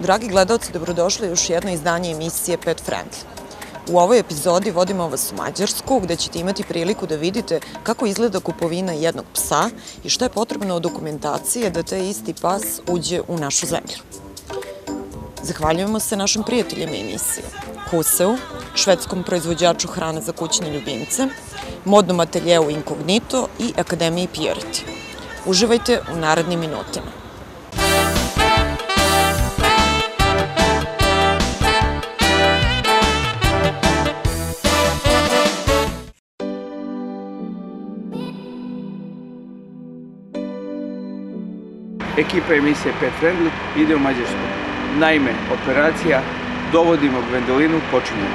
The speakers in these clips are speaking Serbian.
Dragi gledalci, dobrodošli u još jedno izdanje emisije Pet Friendly. U ovoj epizodi vodimo vas u Mađarsku, gde ćete imati priliku da vidite kako izgleda kupovina jednog psa i šta je potrebno od dokumentacije da taj isti pas uđe u našu zemlju. Zahvaljujemo se našim prijateljima emisije, Huseu, švedskom proizvođaču hrane za kućne ljubimce, modnom ateljeu Inkognito i Akademiji Purity. Uživajte u narednim minutima. Ekipa emisije Pet Friendly ide u Mađarsku. Naime, operacija Dovodimo Gwendolinu počinje.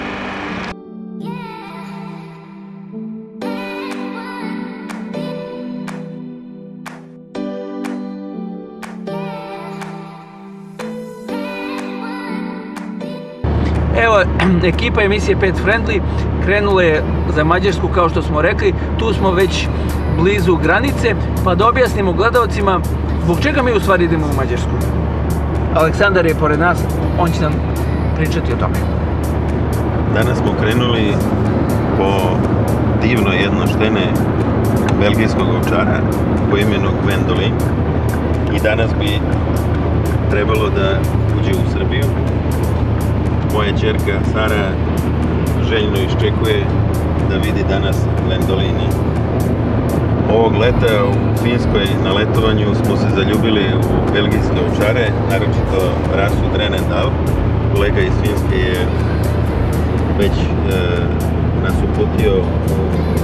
Evo, ekipa emisije Pet Friendly krenula je za Mađarsku, kao što smo rekli. Tu smo već blizu granice, pa da objasnimo gledalcima zbog čega mi u stvari idemo u Mađarsku. Aleksandar je pored nas, on će nam pričati o tome. Danas smo krenuli po divno jednoštene belgijskog ovčara po imenu Gwendolin i danas bi trebalo da uđe u Srbiju. Moja ćerka Sara željno iščekuje da vidi danas Gwendolini. Ovog leta u Finskoj na letovanju smo se zaljubili u belgijske ovčare, naročito rasu Drenendal. Kolega iz Finske je već nas uputio u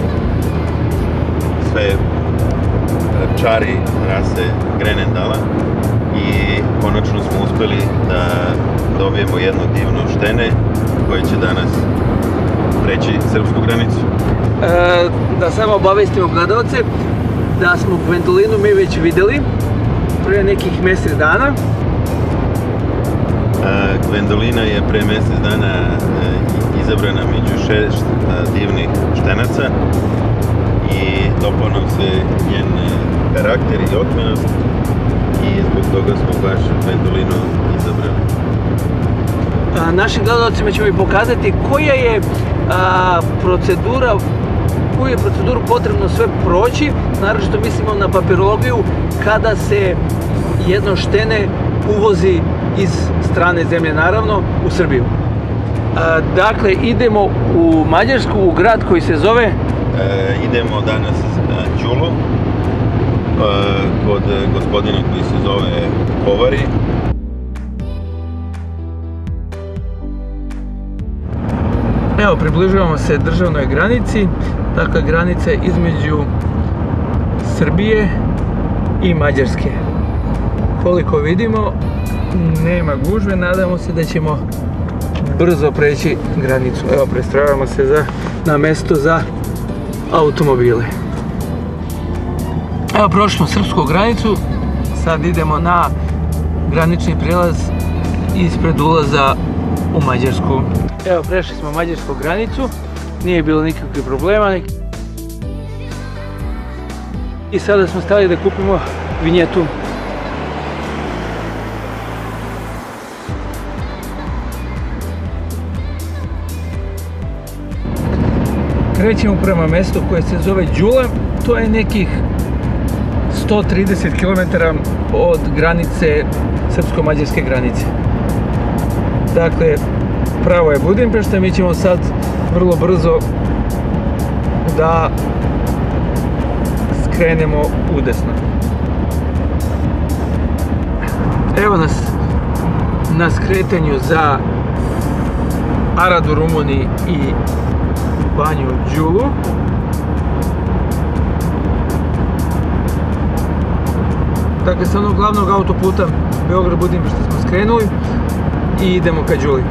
sve čari rase Grenendala i konačno smo uspeli da dobijemo jedno divno štene koje će danas preći srpsku granicu. Da samo obavestimo gledalce da smo Gwendolinu mi već videli pre nekih mjesec dana. Gwendolina je pre mjesec dana izabrana među 6 divnih štenaca i dopao nam se njen karakter i otmenost i zbog toga smo baš Gwendolinu izabrali. Našim gledalcima ćemo i pokazati koja je procedura, koju je proceduru potrebno sve proći, naročito mislimo na papirologiju, kada se jedno štene uvozi iz strane zemlje, naravno, u Srbiju. Dakle, idemo u Mađarsku, u grad koji se zove? Idemo danas na Đulu, kod gospodina koji se zove Kovari. Evo, približavamo se državnoj granici, dakle granica između Srbije i Mađarske. Koliko vidimo, nema gužve, nadamo se da ćemo brzo preći granicu. Evo, prestrojavamo se na mesto za automobile. Evo, prošli smo srpsku granicu, sad idemo na granični prijelaz ispred ulaza u Mađarsku. Evo, prešli smo mađarsku granicu, nije bilo nikakvih problema. I sada smo stali da kupimo vinjetu. Krećemo prema mjestu koje se zove Đula, to je nekih 130 km od granice, srpsko-mađarske granice. Dakle, pravo je Budimpešta, mi ćemo sad vrlo brzo da skrenemo udesno. Evo nas na skretanju za Arad u Rumuniji i Banju Đulu. Dakle, sa onog glavnog autoputa Beograd-Budimpešta smo skrenuli i idemo ka Đuli.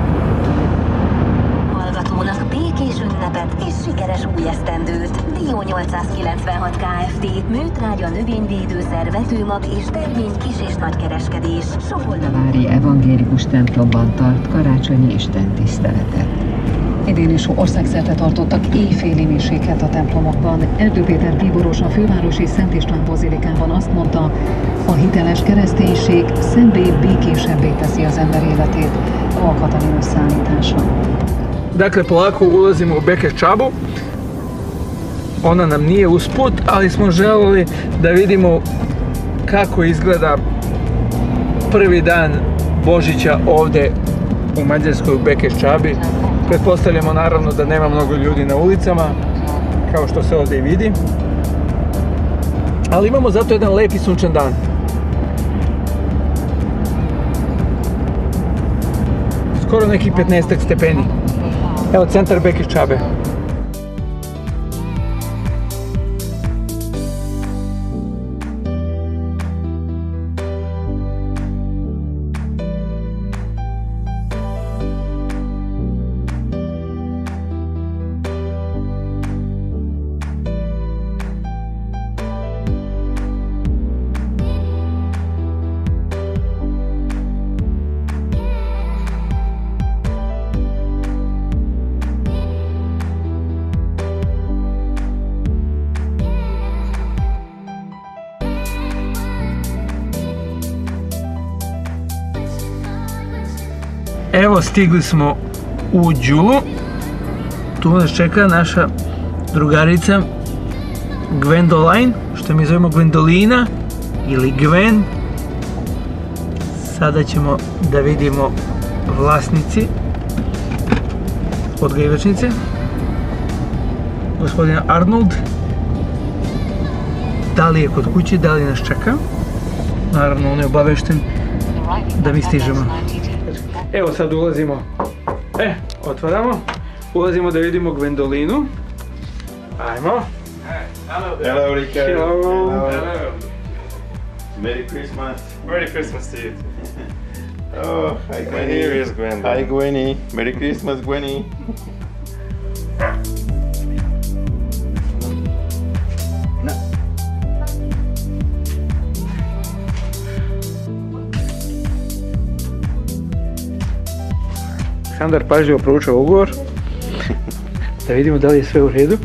Hallgatónak békés ünnepet és sikeres új esztendőt. Dió 896 Kft. Műtrágya, növényvédőszer, vetőmag és termény kis- és nagykereskedés. Sokoldavári evangélikus templomban tart karácsonyi istentiszteletet. Idén is országszerte tartottak éjféli miséket a templomokban. Erdő Péter bíboros a fővárosi Szent István bazilikában azt mondta, a hiteles kereszténység szebbé, békésebbé teszi az ember életét, a Katalin összeállítása. Dakle, polako ulazimo u Bekeš Čabu. Ona nam nije usput, ali smo želeli da vidimo kako izgleda prvi dan Božića ovde u Mađarskoj u Bekeš Čabi. Pretpostavljamo naravno da nema mnogo ljudi na ulicama, kao što se ovde i vidi. Ali imamo zato jedan lep i sunčan dan. Skoro nekih 15 stepeni. Evo centar Bekeš Čabe. Evo, stigli smo u Đulu. Tu nas čeka naša drugarica Gwendoline, što mi zovemo Gwendolina ili Gwen. Sada ćemo da vidimo vlasnici odgajivačnice, gospodina Arnold. Da li je kod kuće, da li nas čeka? Naravno, on je obavešten da mi stižemo. Evo sad ulazimo, otvaramo, ulazimo da vidimo Gwendolinu. Ajmo. Hello, Richard. Hello. Hello. Merry Christmas. Merry Christmas to you. Oh, hi And Gwenny. here is Gwen. Hi Gwenny. Merry Christmas, Gwenny. Aleksandar pažljivo proučava ugovor, da vidimo da li je sve u redu.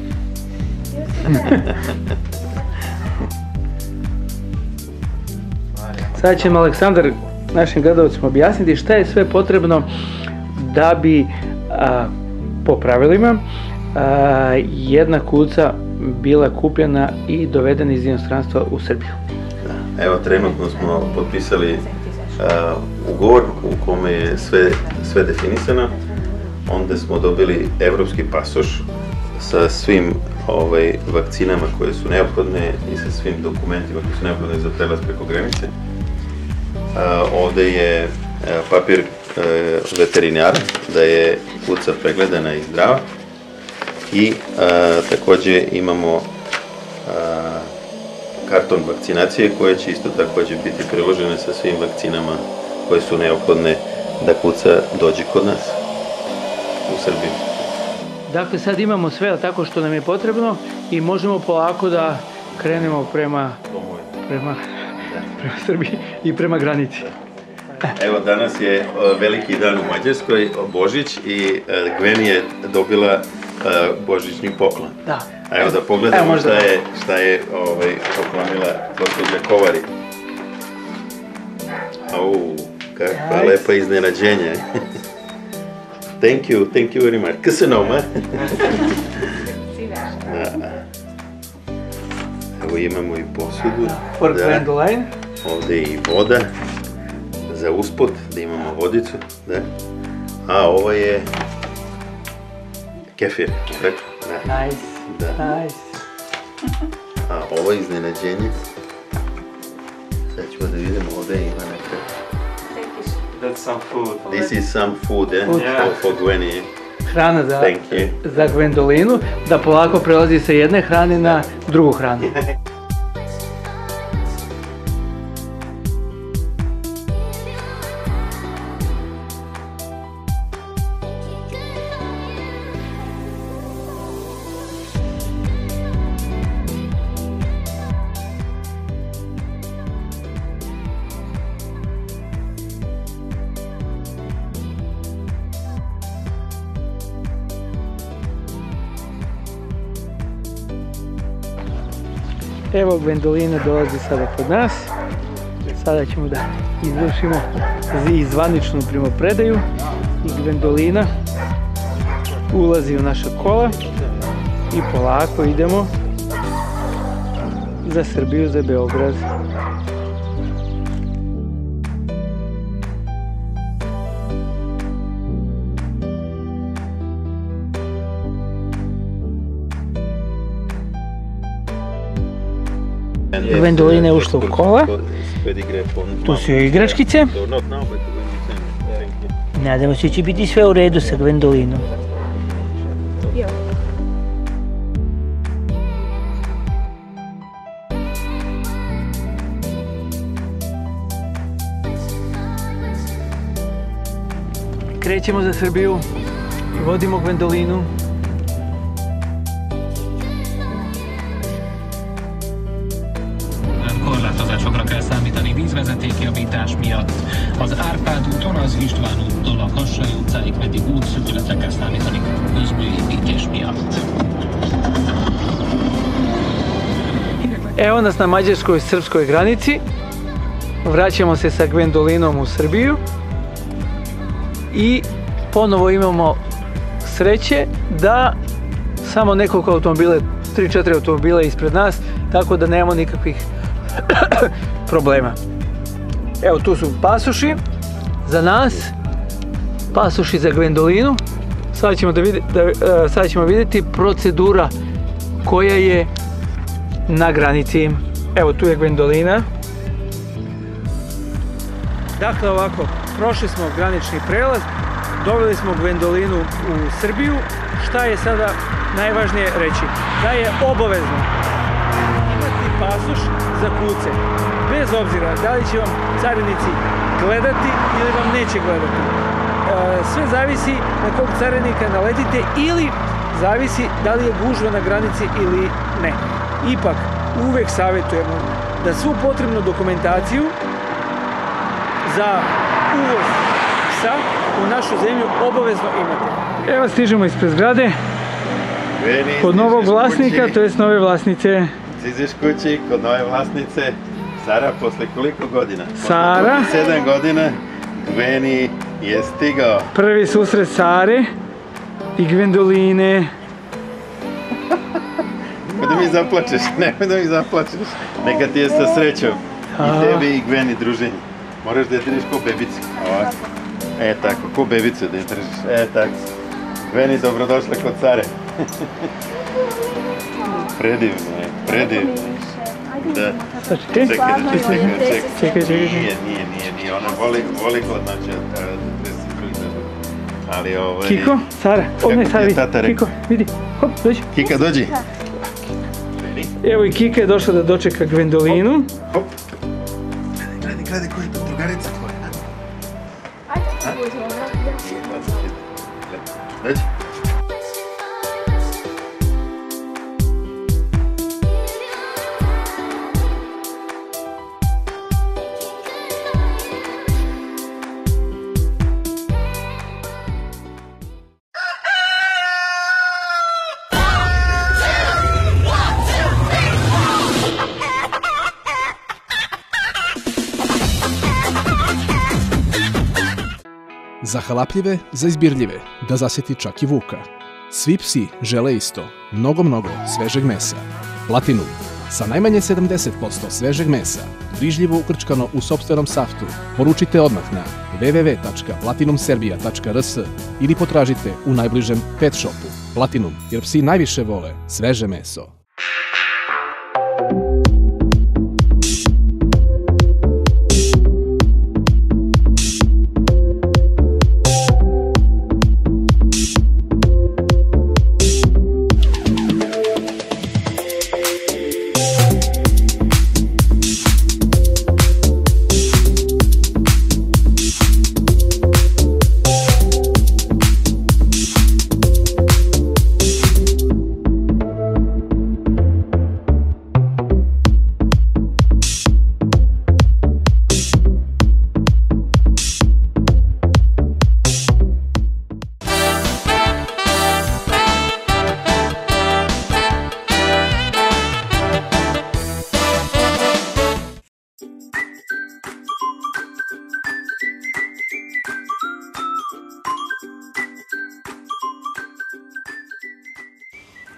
Sada će nam Aleksandar našim gledalcima objasniti šta je sve potrebno da bi po pravilima jedna kuca bila kupljena i dovedena iz inostranstva u Srbiju. Evo, trenutno smo potpisali ugovor u kome je sve definisano. Onda smo dobili evropski pasoš sa svim vakcinama koje su neophodne i sa svim dokumentima koji su neophodne za prelaz preko granice. Ovde je papir veterinara da je kuca pregledana i zdrava i takođe imamo karton vakcinacije koje će isto takođe biti priložene sa svim vakcinama koje su neophodne da kuca dođe kod nas u Srbiji. Dakle, sad imamo sve tako što nam je potrebno i možemo polako da krenemo prema Srbiji i prema granici. Evo, danas je veliki dan u Mađarskoj, Božić, i Gwen je dobila božićni poklon. Da. A evo da pogledamo šta je poklonila gospođa Kovari. Kakva lepa iznenađenje. Thank you very much. Ksenoma. Evo imamo i posudu. For Gwendoline. Ovde je i voda za usput, da imamo vodicu. A ovo je kefir. Nice. Nice. A ovo je iznenađenje. Sad ćemo da vidimo, ovde ima neka... That's some food. This is some food, for Gwenny. Hrana za Gwendolinu, da polako prelazi sa jedne hrane na drugu hranu. Evo, Gwendolina dolazi sada kod nas. Sada ćemo da izvršimo i zvaničnu primopredaju i Gwendolina ulazi u naša kola i polako idemo za Srbiju, za Beograd. Gwendolina je ušla u kola. Tu su joj igračkice. Nadamo se da će biti sve u redu sa Gwendolinom. Krećemo za Srbiju i vodimo Gwendolinu. Korlátozásokra kell számítani vízvezetékjavítás miatt. Az Árpád úton az István úttól a Kassai utcáig pedig útszűkületre kell számítani közműépítés miatt. Evo nas na mađarskoj-srpskoj granici. Vraćamo se sa Gwendolinom u Srbiju. I ponovo imamo sreće da samo nekoliko automobila, 3-4 automobila ispred nas, tako da nemamo nikakvih problema. Evo, tu su pasoši za nas, pasoši za Gwendolinu. Sada ćemo vidjeti procedura koja je na granici. Evo, tu je Gwendolina. Dakle, ovako, prošli smo granični prelaz, doveli smo Gwendolinu u Srbiju. Šta je sada najvažnije reći? Da je obavezno imati pasoš za kuce. Bez obzira da li će vam carinici gledati ili vam neće gledati. Sve zavisi na kog carinika naletite ili zavisi da li je gužva na granici ili ne. Ipak, uvek savjetujemo da svu potrebnu dokumentaciju za uvoz psa u našu zemlju obavezno imate. Evo, stižemo ispred zgrade kod novog vlasnika, to jest nove vlasnice. Stižeš kući kod nove vlasnice. Sara, posle koliko godina? Sara. 7 godina Gveni je stigao. Prvi susret Sare i Gwendoline. Nemoj da mi zaplačeš, nemoj da mi zaplačeš. Neka ti je sa srećom. I tebi i Gveni druženje. Moraš da je držiš ko bebicu. Ovako. Tako, ko bebicu da je držiš. Tako. Gveni, dobrodošla kod Sare. Predivno je, predivno. Da. Čekaj. Nije. Ona voli hladnoće. Ali Kiko, Sara, ovdje Sara vidi. Kiko, vidi. Hop, dođi. Kika, dođi. Evo i Kika je došla da dočeka Gwendolinu. Hop. Gledaj, ko je to drugarica tvoja? Ajde, dođi. Za halapljive, za izbirljive, da zasjeti čak i vuka. Svi psi žele isto, mnogo svežeg mesa. Platinum, sa najmanje 70% svežeg mesa, brižljivo ukrčkano u sopstvenom saftu, poručite odmah na www.platinumserbia.rs ili potražite u najbližem pet shopu. Platinum, jer psi najviše vole sveže meso.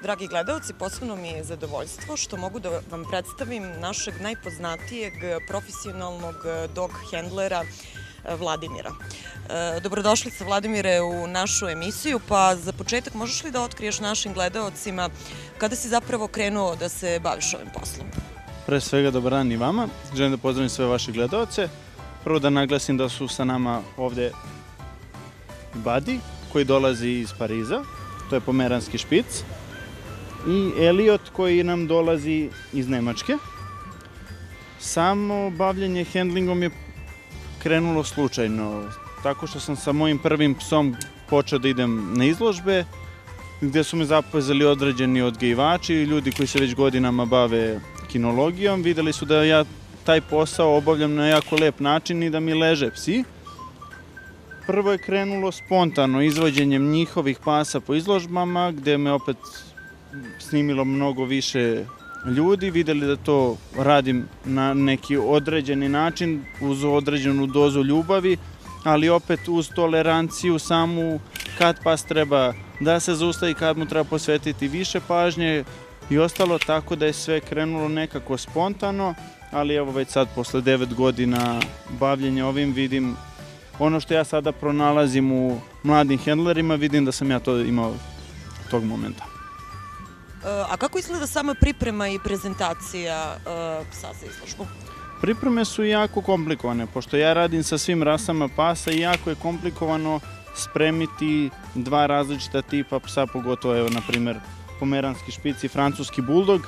Dragi gledalci, posebno mi je zadovoljstvo što mogu da vam predstavim našeg najpoznatijeg profesionalnog dog handlera Vladimira. Dobrodošlica, Vladimire, u našu emisiju, pa za početak možeš li da otkriješ našim gledalcima kada si zapravo krenuo da se baviš ovim poslom? Pre svega, dobar dan i vama. Želim da pozdravim sve vaše gledalce. Prvo da naglasim da su sa nama ovde Buddy, koji dolazi iz Pariza, to je pomeranski špic, i Elliot, koji nam dolazi iz Nemačke. Samo bavljenje handlingom je krenulo slučajno, tako što sam sa mojim prvim psom počeo da idem na izložbe, gde su me zapoznali određeni odgajivači i ljudi koji se već godinama bave kinologijom. Videli su da ja taj posao obavljam na jako lep način i da mi leže psi. Prvo je krenulo spontano izvođenjem njihovih pasa po izložbama, gde me opet snimilo mnogo više ljudi, videli da to radim na neki određeni način, uz određenu dozu ljubavi, ali opet uz toleranciju samu kad pas treba da se zaustavi, kad mu treba posvetiti više pažnje i ostalo, tako da je sve krenulo nekako spontano, ali evo već sad posle 9 godina bavljenja ovim vidim ono što ja sada pronalazim u mladim handlerima, vidim da sam ja to imao tog momenta. A kako izgleda sama priprema i prezentacija psa za izložbu? Pripreme su jako komplikovane, pošto ja radim sa svim rasama pasa i jako je komplikovano spremiti dva različita tipa psa, pogotovo, evo, na primer, pomeranski špic i francuski buldog.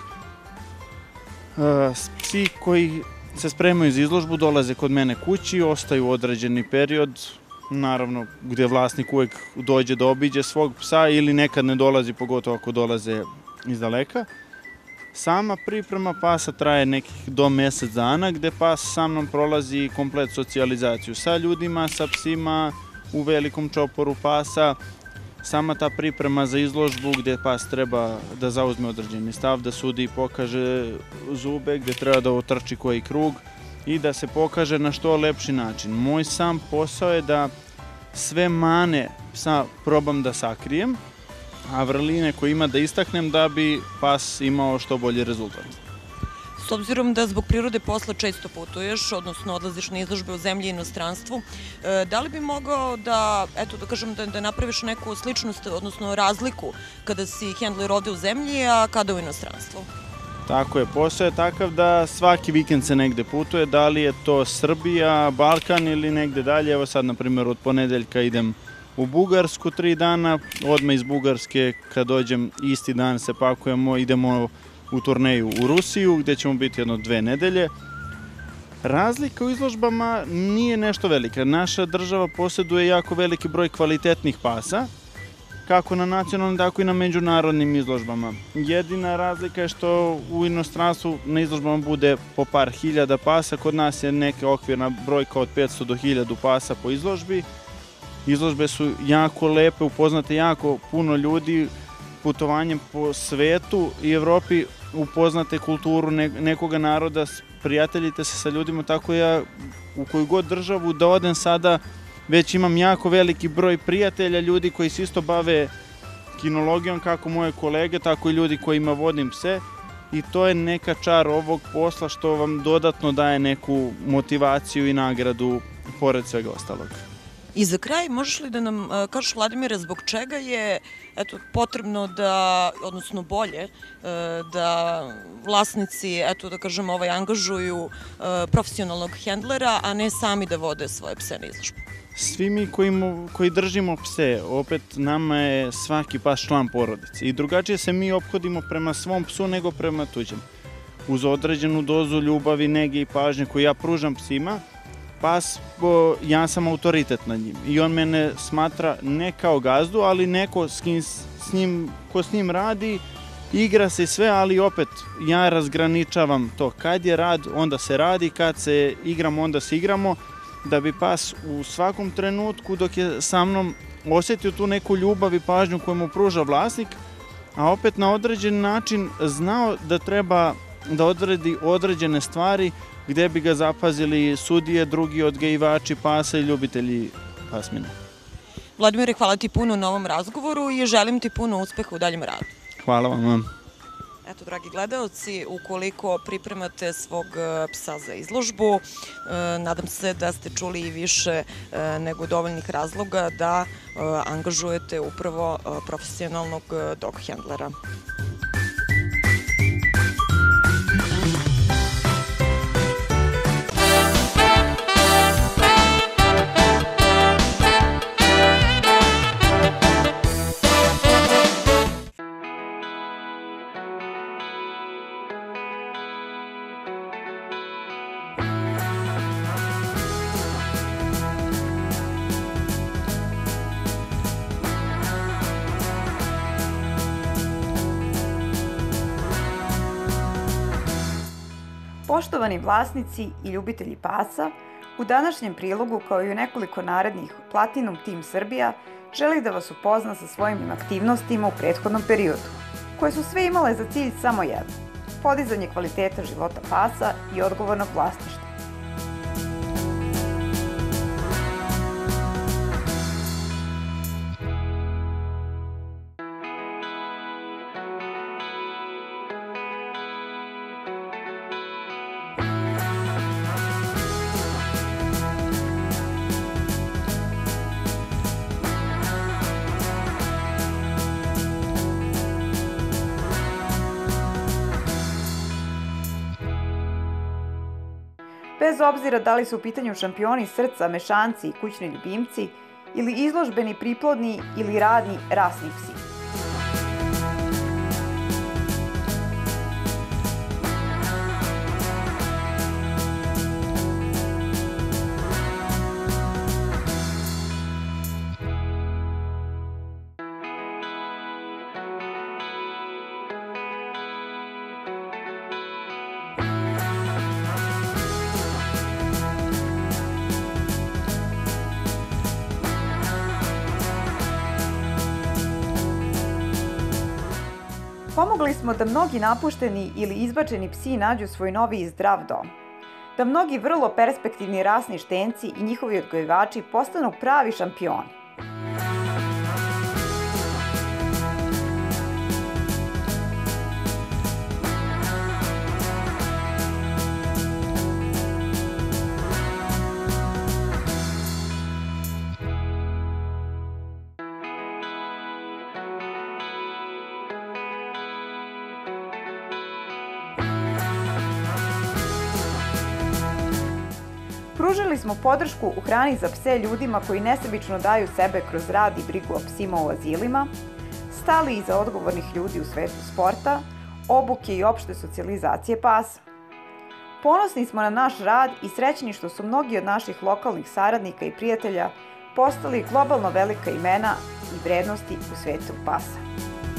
Psi koji se spremaju za izložbu dolaze kod mene kući, ostaju određeni period, naravno gde vlasnik uvek dođe da obiđe svog psa ili nekad ne dolazi, pogotovo ako dolaze iz daleka. Sama priprema pasa traje nekih do mesec dana, gde pas sa mnom prolazi komplet socijalizaciju sa ljudima, sa psima, u velikom čoporu pasa. Sama ta priprema za izložbu gde pas treba da zauzme određeni stav, da sudi i pokaže zube, gde treba da otrči koji krug i da se pokaže na što lepši način. Moj sam posao je da sve mane psa probam da sakrijem, a vrline koje ima da istaknem da bi pas imao što bolji rezultat. S obzirom da zbog prirode posla često putuješ, odnosno odlaziš na izložbe u zemlji i inostranstvu, da li bi mogao da, eto da kažem, da napraviš neku sličnost, odnosno razliku kada si handler ovde u zemlji, a kada u inostranstvu? Tako je, posao je takav da svaki vikend se negde putuje, da li je to Srbija, Balkan ili negde dalje. Evo sad, na primjer, od ponedeljka idem u Bugarsku 3 dana, odmah iz Bugarske kad dođem isti dan se pakujemo, idemo u turneju u Rusiju gde ćemo biti jedno 2 nedelje. Razlika u izložbama nije nešto velika. Naša država posjeduje jako veliki broj kvalitetnih pasa, kako na nacionalnim, tako i na međunarodnim izložbama. Jedina razlika je što u inostranstvu na izložbama bude po par hiljada pasa, kod nas je neka okvirna brojka od 500 do 1000 pasa po izložbi. Izložbe su jako lepe, upoznate jako puno ljudi, putovanjem po svetu i Evropi upoznate kulturu nekoga naroda, prijateljite se sa ljudima, tako ja u koju god državu da odem sada već imam jako veliki broj prijatelja, ljudi koji se isto bave kinologijom, kako moje kolege, tako i ljudi kojima vodim pse, i to je neka čar ovog posla što vam dodatno daje neku motivaciju i nagradu pored svega ostalog. I za kraj, možeš li da nam kažeš, Vladimire, zbog čega je potrebno da, odnosno bolje, da vlasnici, da kažem, angažuju profesionalnog handlera, a ne sami da vode svoje pse na izložbu? Svi mi koji držimo pse, opet nama je svaki pas član porodice i drugačije se mi ophodimo prema svom psu nego prema tuđem. Uz određenu dozu ljubavi, nege i pažnje koju ja pružam psima, pas, ja sam autoritet nad njim i on mene smatra ne kao gazdu, ali neko ko s njim radi, igra se sve, ali opet ja razgraničavam to. Kad je rad, onda se radi, kad se igramo, onda se igramo, da bi pas u svakom trenutku dok je sa mnom osjetio tu neku ljubav i pažnju koju mu pruža vlasnik, a opet na određen način znao da treba da odredi određene stvari gde bi ga zapazili sudije, drugi odgajivači pasa i ljubitelji pasmine. Vladimire, hvala ti puno na ovom razgovoru i želim ti puno uspeha u daljem radu. Hvala vam. Eto, dragi gledaoci, ukoliko pripremate svog psa za izložbu, nadam se da ste čuli i više nego dovoljnih razloga da angažujete upravo profesionalnog dog handlera. Poštovani vlasnici i ljubitelji pasa, u današnjem prilogu, kao i u nekoliko narednih, Platinum Team Srbija želi da vas upozna sa svojim aktivnostima u prethodnom periodu, koje su sve imale za cilj samo jedno: podizanje kvaliteta života pasa i odgovornog vlasništva. Bez obzira da li su u pitanju šampioni srca, mešanci i kućni ljubimci, ili izložbeni, priplodni ili radni rasni psi. Pomogli smo da mnogi napušteni ili izbačeni psi nađu svoj novi i zdrav dom. Da mnogi vrlo perspektivni rasni štenci i njihovi odgajivači postanu pravi šampioni. Pružili smo podršku u hrani za pse ljudima koji nesebično daju sebe kroz rad i brigu o psima u azilima, stali iza odgovornih ljudi u svetu sporta, obuke i opšte socijalizacije pasa. Ponosni smo na naš rad i srećni što su mnogi od naših lokalnih saradnika i prijatelja postali globalno velika imena i vrednosti u svetu pasa.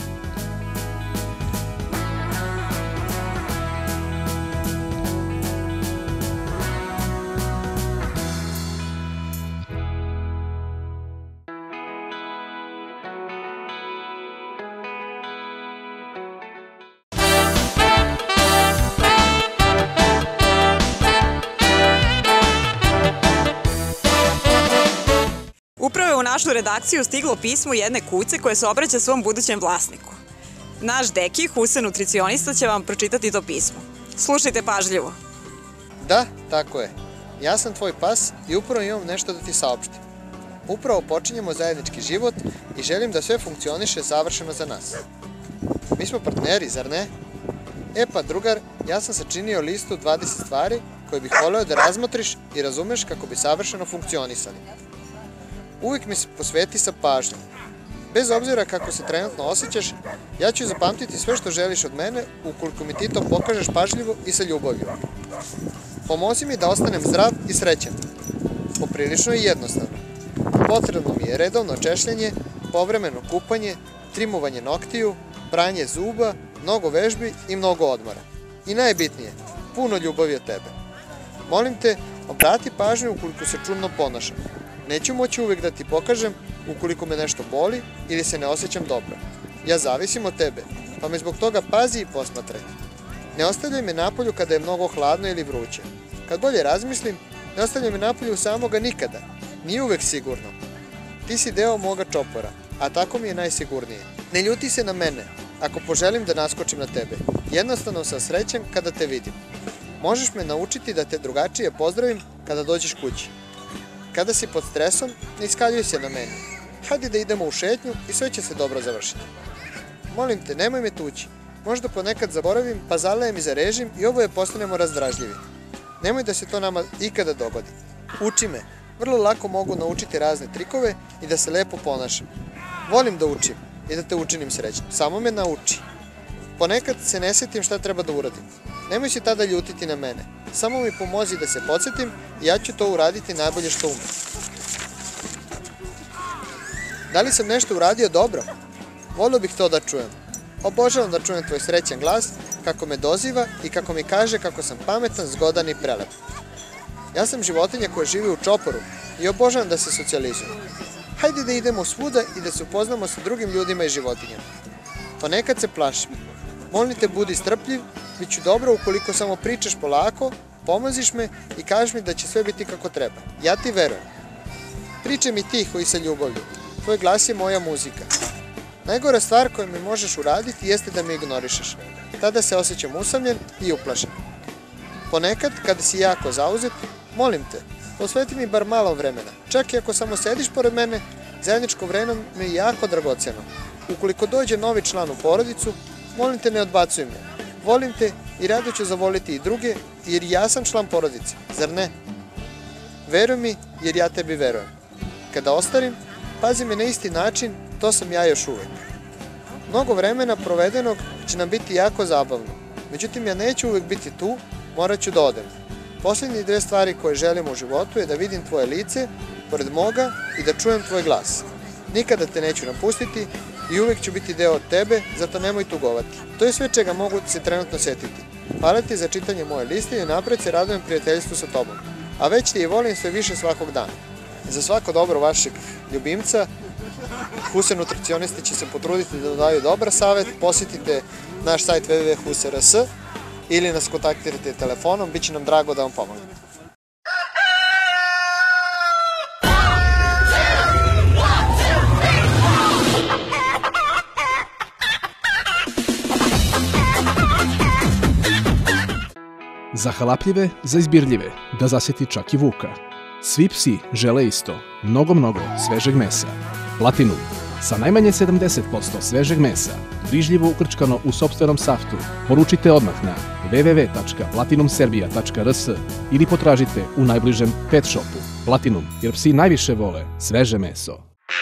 Upravo je u našu redakciju stiglo pismo jedne kuce koje se obraća svom budućem vlasniku. Naš deki, Husen nutricionista, će vam pročitati to pismo. Slušajte pažljivo. Da, tako je. Ja sam tvoj pas i upravo imam nešto da ti saopštim. Upravo počinjemo zajednički život i želim da sve funkcioniše savršeno za nas. Mi smo partneri, zar ne? E pa, drugar, ja sam sačinio listu 20 stvari koje bih voleo da razmotriš i razumeš kako bi savršeno funkcionisali. Uvijek mi se posveti sa pažnjom. Bez obzira kako se trenutno osjećaš, ja ću zapamtiti sve što želiš od mene ukoliko mi ti to pokažeš pažljivo i sa ljubavlju. Pomozi mi da ostanem zdrav i srećan. Poprilično je jednostavno. Potrebno mi je redovno češljanje, povremeno kupanje, trimovanje noktiju, pranje zuba, mnogo vežbi i mnogo odmora. I najbitnije, puno ljubavi od tebe. Molim te, obrati pažnju ukoliko se čudno ponašam. Neću moći uvijek da ti pokažem ukoliko me nešto boli ili se ne osjećam dobro. Ja zavisim od tebe, pa me zbog toga pazi i posmatraj. Ne ostavljaj me napolju kada je mnogo hladno ili vruće. Kad bolje razmislim, ne ostavljaj me napolju samoga nikada. Nije uvijek sigurno. Ti si deo moga čopora, a tako mi je najsigurnije. Ne ljuti se na mene. ako poželim da naskočim na tebe. Jednostavno sam srećan kada te vidim. Možeš me naučiti da te drugačije pozdravim kada dođeš kući. Kada si pod stresom, ne iskaljuj se na meni. Hajde da idemo u šetnju i sve će se dobro završiti. Molim te, nemoj me tući. Možda ponekad zaboravim, pa zalejem i zarežim i oboje postanemo razdražljivi. Nemoj da se to nama ikada dogodi. Uči me. Vrlo lako mogu naučiti razne trikove i da se lepo ponašam. Volim da učim i da te učinim srećnim. Samo me nauči. Ponekad se ne sjetim šta treba da uradim. Nemoj se tada ljutiti na mene. Samo mi pomozi da se podsjetim i ja ću to uraditi najbolje što umem. Da li sam nešto uradio dobro? Volio bih to da čujem. Obožavam da čujem tvoj srećan glas, kako me doziva i kako mi kaže kako sam pametan, zgodan i prelep. Ja sam životinja koja živi u čoporu i obožavam da se socijalizujem. Hajde da idemo svuda i da se upoznamo sa drugim ljudima i životinjama. Ponekad se plašim. Molim te, budi strpljiv, bit ću dobro ukoliko samo pričaš polako, pomoziš me i kažeš mi da će sve biti kako treba. Ja ti verujem. Pričaj mi tiho i sa ljubavlju. Tvoj glas je moja muzika. Najgora stvar koju mi možeš uraditi jeste da me ignorišeš. Tada se osjećam usamljen i uplašen. Ponekad, kada si jako zauzet, molim te, posveti mi bar malo vremena. Čak i ako samo sediš pored mene, zajedničko vreme mi je jako dragoceno. Ukoliko dođe novi član u porodicu, molim te, ne odbacuj me. Volim te i rado ću zavoliti i druge, jer ja sam član porodice, zar ne? Veruj mi, jer ja tebi verujem. Kada ostarim, pazi me na isti način, to sam ja još uvek. Mnogo vremena provedenog će nam biti jako zabavno. Međutim, ja neću uvek biti tu, morat ću da odem. Posljednje 2 stvari koje želim u životu je da vidim tvoje lice, pored moga, i da čujem tvoj glas. Nikada te neću napustiti i uvek ću biti deo od tebe, zato nemoj tugovati. To je sve čega mogu se trenutno setiti. Hvala ti za čitanje moje liste i napred se radujem prijateljstvu sa tobom. A već te i volim sve više svakog dana. Za svako dobro vašeg ljubimca, Huse nutricionisti će se potruditi da daju dobar savjet. Posjetite naš sajt www.huse.rs ili nas kontaktirajte telefonom, bit će nam drago da vam pomognemo. Za halapljive, za izbirljive, da zasjeti čak i vuka. Svi psi žele isto, mnogo svežeg mesa. Platinum, sa najmanje 70% svežeg mesa, brižljivo ukrčkano u sopstvenom saftu. Poručite odmah na www.platinumserbia.rs ili potražite u najbližem pet shopu. Platinum, jer psi najviše vole sveže meso.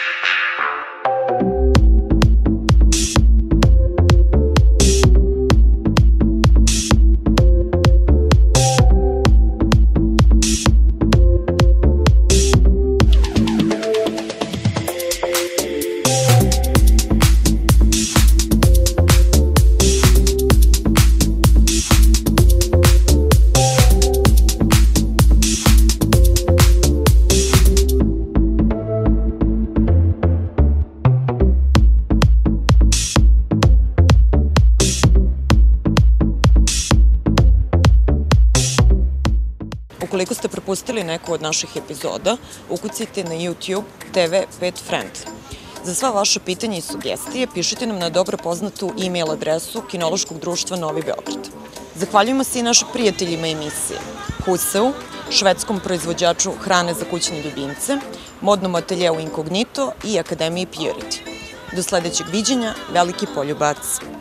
Ukoliko ste propustili neku od naših epizoda, ukucajte na YouTube TV Pet Friendly. Za sva vaša pitanja i sugestije pišite nam na dobro poznatu e-mail adresu Kinološkog društva Novi Beograd. Zahvaljujemo se i našim prijateljima emisije Huseu, švedskom proizvođaču hrane za kućne ljubimce, modnom ateljeu Inkognito i Akademiji Purity. Do sledećeg viđenja, veliki poljubac!